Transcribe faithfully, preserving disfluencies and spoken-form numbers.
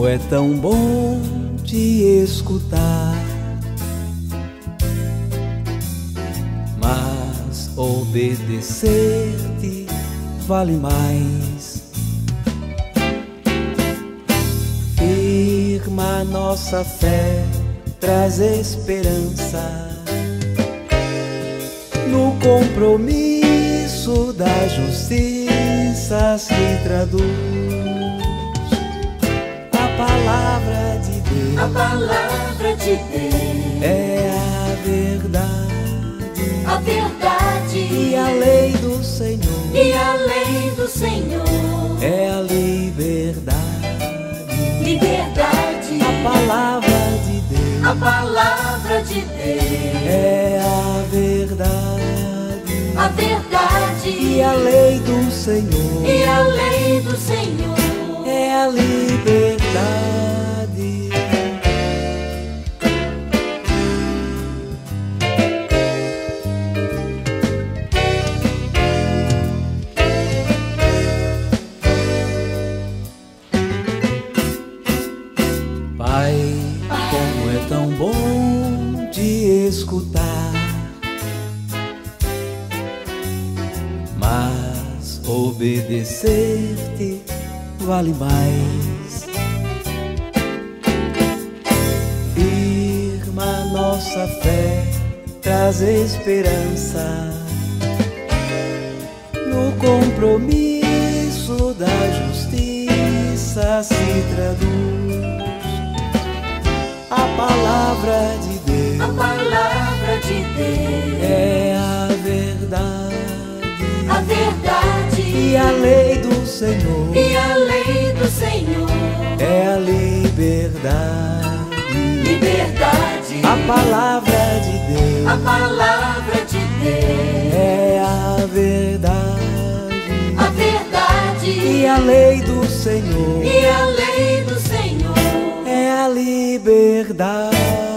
Como é tão bom te escutar, mas obedecer-te vale mais. Firma nossa fé, traz esperança no compromisso da justiça se traduz a palavra de Deus. A palavra de Deus É a verdade, a verdade e a lei do Senhor. e a lei do Senhor. É a liberdade, Liberdade, a palavra de Deus. a palavra de Deus, É a verdade, a verdade e a lei do Senhor. e a lei do Senhor. É a liberdade. Pai, como é tão bom te escutar, mas obedecer-te vale mais. Firma nossa fé, traz esperança no compromisso da justiça se traduz a palavra de Deus. A palavra de Deus É a verdade, a verdade e a lei do Senhor. e a lei do Senhor. É a liberdade, Liberdade, a palavra de Deus. a palavra de Deus, É a verdade, a verdade e a lei do Senhor. e a lei do Senhor. É a liberdade.